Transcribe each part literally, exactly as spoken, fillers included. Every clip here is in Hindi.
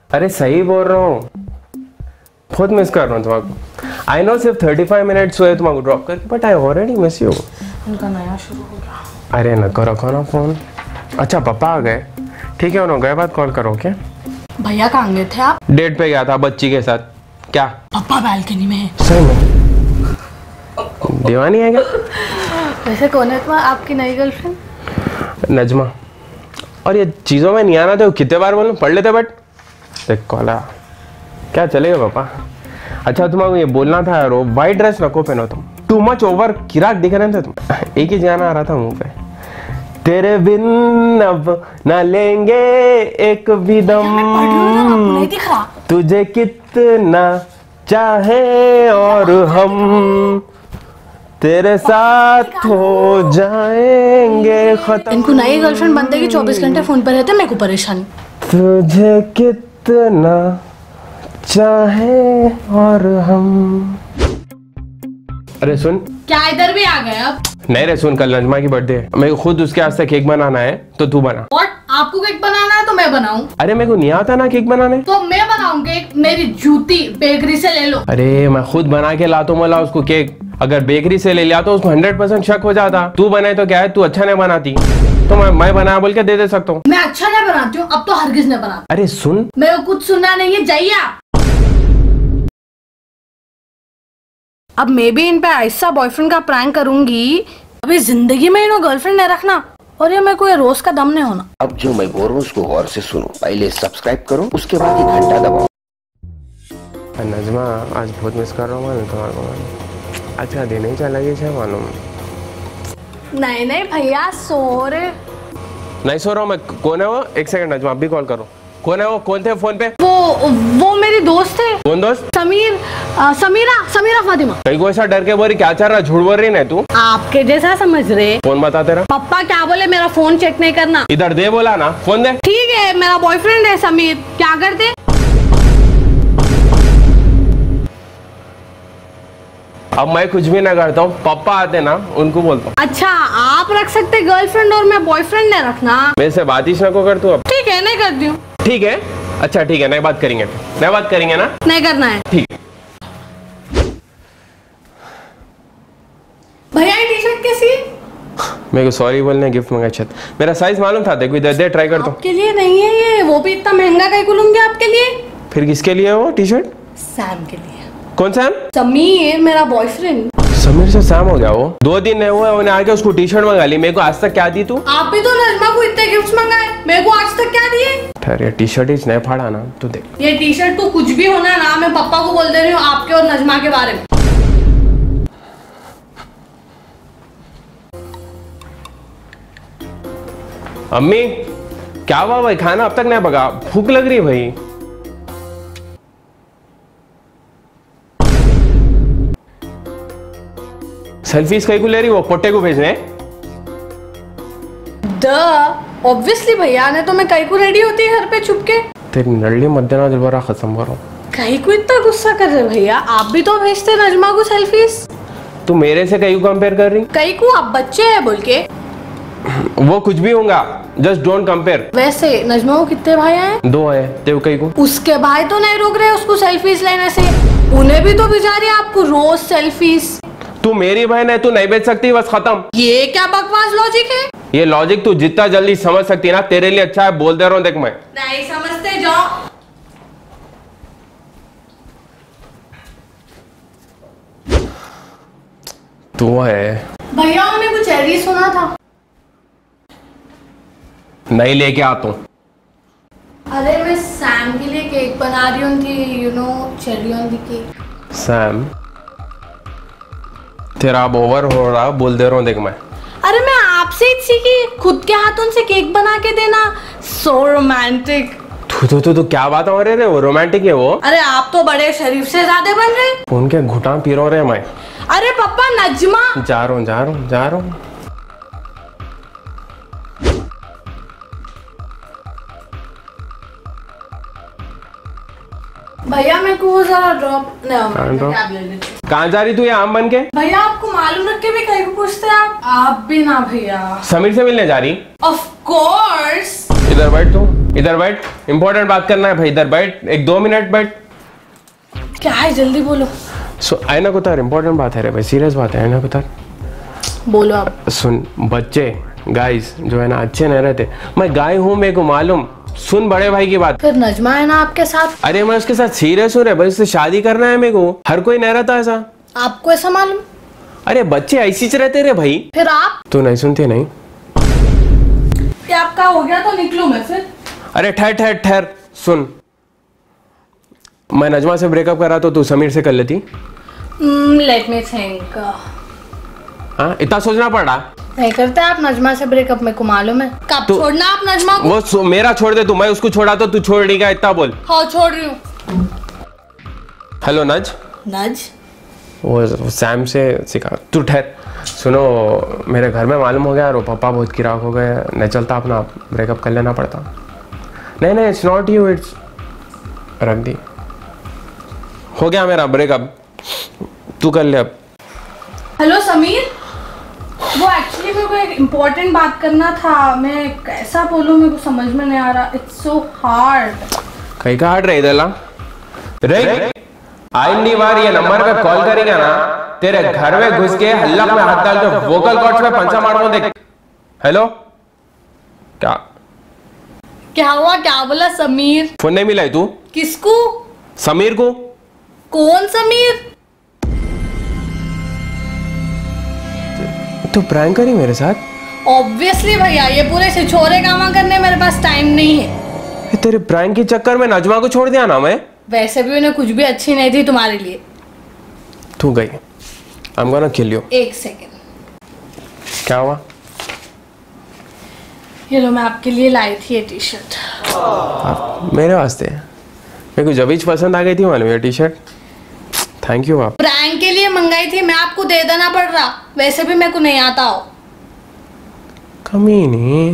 अरे सही बोल रहा हूँ, बहुत मिस कर रहा हूँ तुम्हारा। आई नो सिर्फ थर्टी फाइव मिनट्स हुए तुम्हारा ड्रॉप करके, but I already miss you. उनका नया शुरू हो गया। अरे न करो रखो ना फोन। अच्छा पापा आ गए, ठीक है उन्होंने गए बाद कॉल करो। क्या भैया कहाँ गए थे आप? डेट पे गया था बच्ची के साथ। क्या पापा बालकनी में है? सही में दीवानी है क्या? वैसे कौन है तुम्हारा आपकी नई गर्लफ्रेंड? नजमा। और ये चीज़ों में नहीं आना तो कितने बार बोलूं, पढ़ लेते बट देख कॉला क्या चलेगा पापा। अच्छा तुम्हारा ये बोलना था यार, वाइट ड्रेस नको पहनो तुम, टू मच ओवर किराक दिख रहे थे तुम। एक ही गाना आ रहा था मुंह पे, तेरे बिन अब ना लेंगे एक भी दम, तुझे कितना चाहे और हम तेरे साथ हो जाएंगे खत्म। इनको नई गर्लफ्रेंड बनते कि चौबीस घंटे फोन पर रहते, मेरे को परेशानी। तुझे कितना चाहे और हम। अरे सुन, क्या इधर भी आ गए अब? नहीं रे सुन, कल नजमा की बर्थडे है, मेरे को खुद उसके वास्ते केक बनाना है, तो तू बना। और आपको केक बनाना है तो मैं बनाऊं? अरे मेरे को नहीं आता ना केक बनाने। तो मैं बनाऊं केक, मेरी जूती बेकरी से ले लो। अरे मैं खुद बना के लाता हूँ मला उसको केक, अगर बेकरी से ले लिया तो उसको हंड्रेड परसेंट शक हो जाता। तू बनाए तो क्या है, तू अच्छा नहीं बनाती तो मैं मैं बनाया बोल के दे दे सकता हूँ। मैं अच्छा नहीं बनाती हूँ, अब तो हरगिज नहीं बनाती। अरे सुन, मेरे को कुछ सुनना नहीं है, जाइए आप। अब मैं भी इन पे ऐसा बॉयफ्रेंड का प्रैंक करूंगी, अभी जिंदगी में इन्हों गर्लफ्रेंड नहीं रखना, और ये मेरे को ये रोज का दम नहीं होना। अब जो मैं बोल रहा हूँ उसको गौर से सुनो, पहले सब्सक्राइब करो, उसके बाद ये घंटा दबाओ। नजमा आज बहुत मिस कर रहा हूँ मैं तुम्हारे को। अच्छा दिन ही चला गया मालूम। नहीं नहीं भैया सो रहे। नहीं सो रहा हूँ मैं। कौन है वो? एक सेकंड नजमा अभी कॉल करो। कौन है वो? कौन थे फोन पे? वो वो मेरी दोस्त है। कौन दोस्त? समीर आ, समीरा समीरा फातिमा। कहीं को ऐसा डर के बोल रही, क्या चल रहा, झूठ बोल रही ना तू? आपके जैसा समझ रहे। कौन बता तेरा? पापा क्या बोले, मेरा फोन चेक नहीं करना। इधर दे बोला ना, फोन दे। ठीक है, मेरा बॉयफ्रेंड है समीर, क्या करते? अब मैं कुछ भी ना करता हूँ, पापा आते ना उनको बोलता हूँ। अच्छा आप रख सकते गर्लफ्रेंड और मैं बॉयफ्रेंड नहीं रखना। मेरे से बात ही ना को कर तू अब। ठीक है नहीं करती हूँ। ठीक है, अच्छा ठीक है, नई बात करेंगे, नई बात करेंगे ना? नहीं करना है। ठीक। भैया ये टी शर्ट कैसी है? मेरे को सॉरी बोलने गिफ्ट मंगाया छत। मेरा साइज मालूम था, देखो इधर दे, ट्राई कर दो। आपके लिए नहीं है ये, वो भी इतना महंगा कहीं को लूंगी आपके लिए। फिर किसके लिए है वो टी शर्ट? सैम के लिए। कौन सैम? समीर मेरा बॉयफ्रेंड। समीर से सैम हो गया वो? दो दिन नहीं हुआ उन्हें आके उसको टी शर्ट मंगा ली, मेरे को आज तक क्या दी तू? आप भी तो नजमा को इतने गिफ्ट्स मंगाए, मेरे को आज तक क्या दिए? ठहर, टी शर्ट इस नहीं फाड़ा ना तू देख। ये टी शर्ट तो कुछ भी होना ना, मैं पापा को बोल दे रही हूँ आपके और नजमा के बारे में। अम्मी क्या हुआ भाई, खाना अब तक नहीं पका, भूख लग रही है भाई। सेल्फीज कहीं को ले रही, वो पोटे को भेजने? द ऑब्वियसली भैया ने तो मैं कहीं को रेडी होती है घर पे छुप के। तेरी नल्ली मत देना दिल भरा खत्म करो। कहीं को इतना गुस्सा कर रहे भैया, आप भी तो भेजते नजमा को सेल्फीज। तू मेरे से कहीं को कंपेयर कर रही? कहीं को आप बच्चे हैं बोल के। वो कुछ भी होगा, जस्ट डोंट कंपेयर। वैसे नजमा को कितने भाई हैं? दो है, तेरे कहीं को। उसके भाई तो नहीं रोक रहे उसको सेल्फीज लेने से, उन्हें भी तो बेचारे आपको रोज सेल्फीज। तू मेरी बहन है, तू नहीं बेच सकती, बस खत्म। ये क्या बकवास लॉजिक है? ये लॉजिक तू जितना जल्दी समझ सकती है ना तेरे लिए अच्छा है, बोल दे रहा हूँ देख। मैं नहीं समझते, जाओ। तू है भैया मैंने कुछ ऐसी सुना था। नहीं लेके आता हूँ। अरे मैं सैम के लिए केक बना रही हूँ कि you know cherry on the cake. Sam तेरा अब ओवर हो रहा, बोल दे रहा हूँ देख। मैं अरे मैं आपसे ही सीखी, खुद के हाथों से केक बना के देना, सो रोमांटिक। तू तो तू तो क्या बात हो रही है, वो रोमांटिक है वो। अरे आप तो बड़े शरीफ से ज्यादा बन रहे। उनके घुटा पी रहा रहे मैं। अरे पापा नजमा। जा रहा हूँ जा रहा हूँ जा रहा हूँ। भैया मेरे को जरा ड्रॉप कहाँ जा रही तू ये आम बन के? भैया आपको मालूम रख के भी कहीं को पूछते हैं आप? आप भी ना भैया। समीर से मिलने जा रही? Of course. इधर बैठ तू। इधर बैठ, इंपॉर्टेंट बात करना है भाई, इधर बैठ, एक दो मिनट बैठ। क्या है, जल्दी बोलो। सो आईना को तार, इंपॉर्टेंट बात है रे भाई, सीरियस बात है, आईना को तार। बोलो आप। सुन, बच्चे गाइस जो है ना अच्छे नहीं रहते। मैं गाय हूँ, मेरे को मालूम। सुन बड़े भाई की बात। फिर नजमा है ना आपके साथ। अरे मैं उसके साथ सीरियस हूँ रे भाई, उससे शादी करना है मेरे को। हर कोई नहीं रहता ऐसा। आपको ऐसा मालूम? अरे बच्चे ऐसी रहते रे भाई। फिर आप? तू नहीं सुनती नहीं? क्या आपका हो गया तो निकलूं मैं फिर? अरे ठहर ठहर ठहर, सुन, मैं नजमा से ब्रेकअप करा तो तू समीर से कर लेती? Let me think. हाँ, इतना सोचना पड़ रहा? नहीं करते आप नजमा से ब्रेकअप, मेरे को मालूम है। कब तो, छोड़ना आप नजमा को? वो मेरा छोड़ दे तू, मैं उसको छोड़ा तो तू छोड़ देगा, इतना बोल। हाँ छोड़ रही हूँ। हेलो नज। नज? वो सैम से सिखा। तू ठहर, सुनो, मेरे घर में मालूम हो गया और पापा बहुत किराक हो गए, नहीं चलता, अपना ब्रेकअप कर लेना पड़ता। नहीं नहीं, इट्स नॉट यू, इट्स, रख दी, हो गया मेरा ब्रेकअप, तू कर ले अब। हेलो समीर, वो एक्चुअली मेरे को एक इम्पोर्टेंट बात करना था, मैं कैसा बोलूँ, मेरे को समझ में नहीं आ रहा, इट्स सो हार्ड। कहीं का हार्ड रही दला रे, आइंदी बार ये नंबर पे कॉल करेगा ना, तेरे घर में घुस के हल्लक में हाथ डाल के वोकल कॉर्ड्स में पंचा मारूंगा, देख। हेलो, क्या क्या हुआ, क्या बोला समीर? फोन नहीं मिला है तू? किसको? समीर को। कौन समीर? तू प्रैंक करी मेरे साथ? ऑब्वियसली भैया, ये पूरे छिछोरे कामा करने मेरे पास टाइम नहीं है। तेरे प्रैंक के चक्कर में नजमा को छोड़ दिया ना मैं। वैसे भी उन्हें कुछ भी अच्छी नहीं थी तुम्हारे लिए। तू गई, I am gonna kill you. एक सेकेंड। क्या हुआ? ये लो, मैं आपके लिए लाई थी ये टी शर्ट। मेरे वास्ते? मेरे को जब ही पसंद आ गई थी मालूम ये टी शर्ट। Thank you. आप प्रैंक के लिए मंगाई थी, मैं आपको दे देना पड़ रहा, वैसे भी मेरे को नहीं आता हो। कमी नहीं।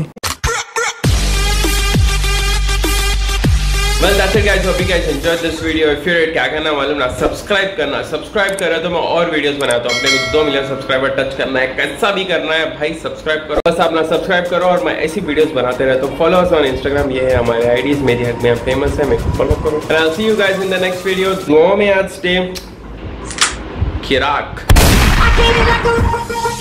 Well, that's it guys. Hope you guys enjoyed this video. If you're क्या करना मालूम ना, सब्सक्राइब करना। सब्सक्राइब करो तो मैं और वीडियोस बनाता हूँ। अपने को दो मिलियन सब्सक्राइबर टच करना है, कैसा भी करना है भाई, सब्सक्राइब करो बस। आप ना सब्सक्राइब करो और मैं ऐसी वीडियोस बनाते रहता हूँ। फॉलो अस ऑन इंस्टाग्राम, ये है हमारे आईडीज, मेरी हक में फेमस है, मेरे को फॉलो करो। And I'll see you guys in the next video. दुआओं में आज स्टे किराक।